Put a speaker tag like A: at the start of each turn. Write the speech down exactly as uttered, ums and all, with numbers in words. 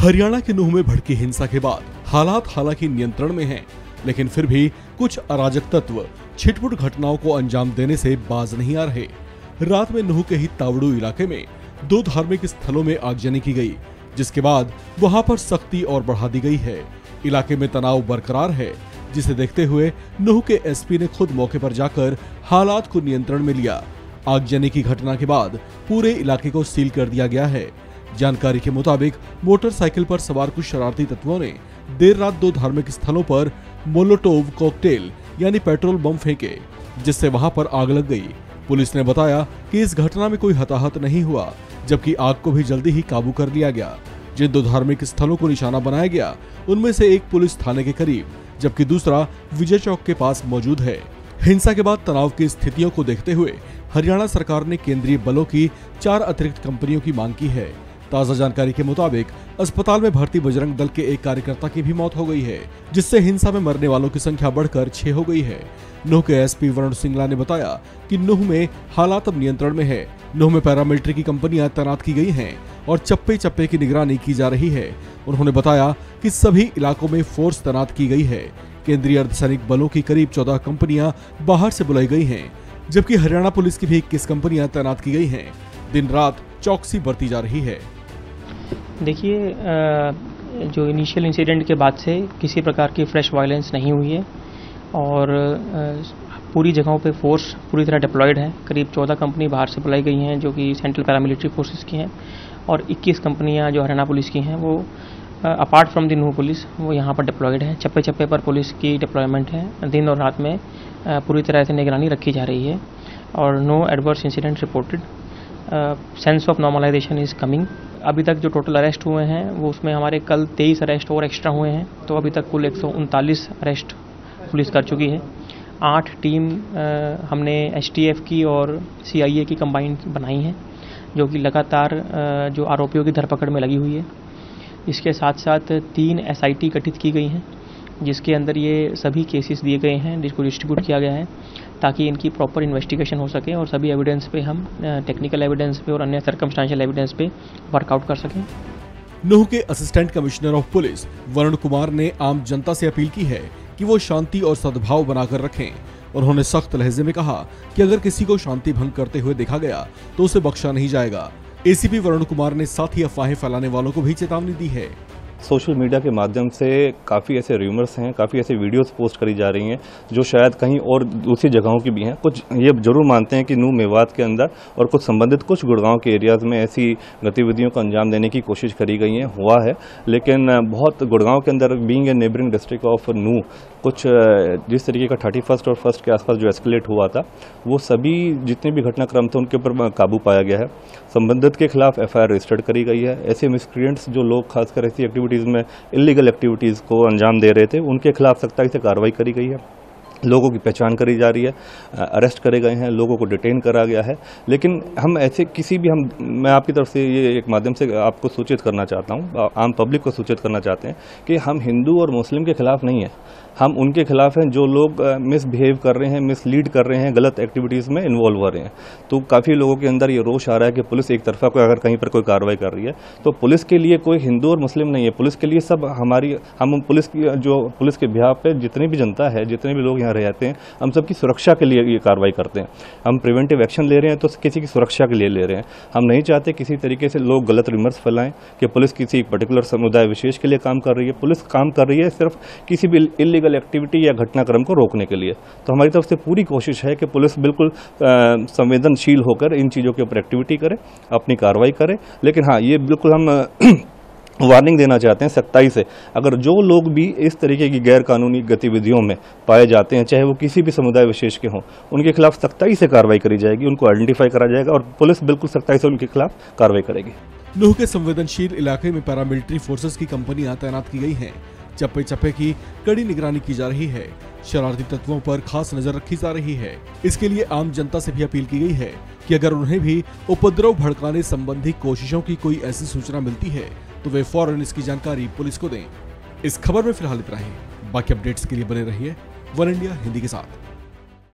A: हरियाणा के नूह में भड़की हिंसा के बाद हालात हालांकि नियंत्रण में हैं, लेकिन फिर भी कुछ अराजक तत्व छिटपुट घटनाओं को अंजाम देने से बाज नहीं आ रहे। रात में नूह के ही तावड़ू इलाके में दो धार्मिक स्थलों में आगजनी की गई, जिसके बाद वहां पर सख्ती और बढ़ा दी गई है। इलाके में तनाव बरकरार है, जिसे देखते हुए नूह के एसपी ने खुद मौके पर जाकर हालात को नियंत्रण में लिया। आगजनी की घटना के बाद पूरे इलाके को सील कर दिया गया है। जानकारी के मुताबिक मोटरसाइकिल पर सवार कुछ शरारती तत्वों ने देर रात दो धार्मिक स्थलों पर मोलोटोव कॉकटेल यानी पेट्रोल बम फेंके, जिससे वहां पर आग लग गई। पुलिस ने बताया कि इस घटना में कोई हताहत नहीं हुआ, जबकि आग को भी जल्दी ही काबू कर लिया गया। जिन दो धार्मिक स्थलों को निशाना बनाया गया, उनमें से एक पुलिस थाने के करीब, जबकि दूसरा विजय चौक के पास मौजूद है। हिंसा के बाद तनाव की स्थितियों को देखते हुए हरियाणा सरकार ने केंद्रीय बलों की चार अतिरिक्त कंपनियों की मांग की है। ताजा जानकारी के मुताबिक अस्पताल में भर्ती बजरंग दल के एक कार्यकर्ता की भी मौत हो गई है, जिससे हिंसा में मरने वालों की संख्या बढ़कर छह हो गई है। नूह के एसपी वरुण सिंगला ने बताया कि नूह में हालात अब नियंत्रण में है। नूह में पैरामिलिट्री की कंपनियां तैनात की गई हैं और चप्पे चप्पे की निगरानी की जा रही है। उन्होंने बताया कि सभी इलाकों में फोर्स तैनात की गई है। केंद्रीय अर्धसैनिक बलों की करीब चौदह कंपनियां बाहर से बुलाई गई हैं, जबकि हरियाणा पुलिस की भी इक्कीस कंपनियां तैनात की गई हैं। दिन रात चौकसी बरती जा रही है।
B: देखिए, जो इनिशियल इंसिडेंट के बाद से किसी प्रकार की फ्रेश वायलेंस नहीं हुई है और पूरी जगहों पे फोर्स पूरी तरह डिप्लॉयड है। करीब चौदह कंपनी बाहर से बुलाई गई हैं, जो कि सेंट्रल पैरामिलिट्री फोर्सेस की हैं, और इक्कीस कंपनियां जो हरियाणा पुलिस की हैं, वो apart from the Nuh police, वो यहाँ पर डिप्लॉयड है। चप्पे चप्पे पर पुलिस की डिप्लॉयमेंट है। दिन और रात में पूरी तरह से निगरानी रखी जा रही है और no adverse incident reported. Sense of normalisation is coming. अभी तक जो टोटल अरेस्ट हुए हैं, वो उसमें हमारे कल तेईस अरेस्ट और एक्स्ट्रा हुए हैं, तो अभी तक कुल एक सौ उनतालीस अरेस्ट पुलिस कर चुकी है। आठ टीम आ, हमने एसटीएफ की और सीआईए की कंबाइंड बनाई हैं, जो कि लगातार आ, जो आरोपियों की धरपकड़ में लगी हुई है। इसके साथ साथ तीन एसआईटी गठित की गई हैं, जिसके अंदर ये सभी केसेस दिए गए हैं, जिसको डिस्ट्रीब्यूट किया गया है, ताकि इनकी प्रॉपर इन्वेस्टिगेशन हो सके और सभी एविडेंस पे हम टेक्निकल एविडेंस पे और अन्य सर्कमस्टेंशियल एविडेंस पे वर्कआउट कर सकें।
A: नूह के assistant commissioner of police Varun Kumar ने आम जनता से अपील की है कि वो शांति और सद्भाव बनाकर रखें। उन्होंने सख्त लहजे में कहा कि अगर किसी को शांति भंग करते हुए देखा गया तो उसे बख्शा नहीं जाएगा। एसीपी वरुण कुमार ने साथ ही अफवाहें फैलाने वालों को भी चेतावनी दी है।
C: सोशल मीडिया के माध्यम से काफ़ी ऐसे र्यूमर्स हैं, काफ़ी ऐसे वीडियोस पोस्ट करी जा रही हैं जो शायद कहीं और दूसरी जगहों की भी हैं। कुछ ये जरूर मानते हैं कि नूह मेवात के अंदर और कुछ संबंधित कुछ गुड़गांव के एरियाज़ में ऐसी गतिविधियों को अंजाम देने की कोशिश करी गई है, हुआ है। लेकिन बहुत गुड़गांव के अंदर being a neighbouring district of Nuh, कुछ जिस तरीके का थर्टी फर्स्ट और फर्स्ट के आसपास जो एस्केलेट हुआ था, वो सभी जितने भी घटनाक्रम थे उनके ऊपर काबू पाया गया है। संबंधित के खिलाफ एफ आई आर रजिस्टर्ड करी गई है। ऐसे मिसक्रिएंट्स जो लोग खासकर ऐसी एक्टिविटीज़ में इलीगल एक्टिविटीज़ को अंजाम दे रहे थे, उनके खिलाफ सख्ती से कार्रवाई करी गई है। लोगों की पहचान करी जा रही है, अरेस्ट करे गए हैं, लोगों को डिटेन करा गया है। लेकिन हम ऐसे किसी भी हम मैं आपकी तरफ से ये एक माध्यम से आपको सूचित करना चाहता हूँ, आम पब्लिक को सूचित करना चाहते हैं कि हम हिंदू और मुस्लिम के खिलाफ नहीं है। हम उनके खिलाफ हैं जो लोग मिसबिहेव कर रहे हैं, मिसलीड कर रहे हैं, गलत एक्टिविटीज़ में इन्वॉल्व हो रहे हैं। तो काफ़ी लोगों के अंदर ये रोष आ रहा है कि पुलिस एक तरफा कोई अगर कहीं पर कोई कार्रवाई कर रही है, तो पुलिस के लिए कोई हिंदू और मुस्लिम नहीं है। पुलिस के लिए सब हमारी हम पुलिस की जो पुलिस के बिहाफ पे जितनी भी जनता है, जितने भी लोग यहाँ रहते हैं, हम सबकी सुरक्षा के लिए ये कार्रवाई करते हैं। हम प्रिवेंटिव एक्शन ले रहे हैं तो किसी की सुरक्षा के लिए ले रहे हैं। हम नहीं चाहते किसी तरीके से लोग गलत रिमर्स फैलाएं कि पुलिस किसी पर्टिकुलर समुदाय विशेष के लिए काम कर रही है। पुलिस काम कर रही है सिर्फ किसी भी इलीगल एक्टिविटी या घटनाक्रम को रोकने के लिए। तो हमारी तरफ से पूरी कोशिश है कि पुलिस बिल्कुल संवेदनशील होकर इन चीज़ों के ऊपर एक्टिविटी करे, अपनी कार्रवाई करे। लेकिन हाँ, ये बिल्कुल हम वार्निंग देना चाहते हैं सख्ताई से, अगर जो लोग भी इस तरीके की गैर कानूनी गतिविधियों में पाए जाते हैं, चाहे वो किसी भी समुदाय विशेष के हों, उनके खिलाफ सख्ताई से कार्रवाई करी जाएगी, उनको आइडेंटिफाई करा जाएगा और पुलिस बिल्कुल सख्ताई से उनके खिलाफ कार्रवाई करेगी।
A: नूह के संवेदनशील इलाके में पैरामिलिट्री फोर्सेस की कंपनियां तैनात की गई हैं। चप्पे चप्पे की कड़ी निगरानी की जा रही है। शरारती तत्वों पर खास नजर रखी जा रही है। इसके लिए आम जनता से भी अपील की गई है कि अगर उन्हें भी उपद्रव भड़काने संबंधी कोशिशों की कोई ऐसी सूचना मिलती है तो वे फौरन इसकी जानकारी पुलिस को दें। इस खबर में फिलहाल इतना ही। बाकी अपडेट्स के लिए बने रहिए वन इंडिया हिंदी के साथ।